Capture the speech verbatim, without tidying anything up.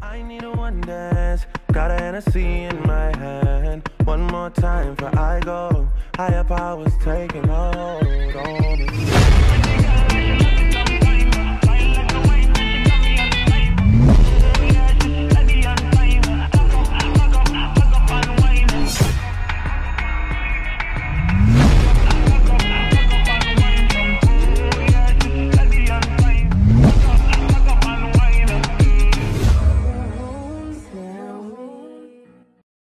I need a one dance, got a Hennessy in my hand. One more time for I go, higher powers taking hold. Oh.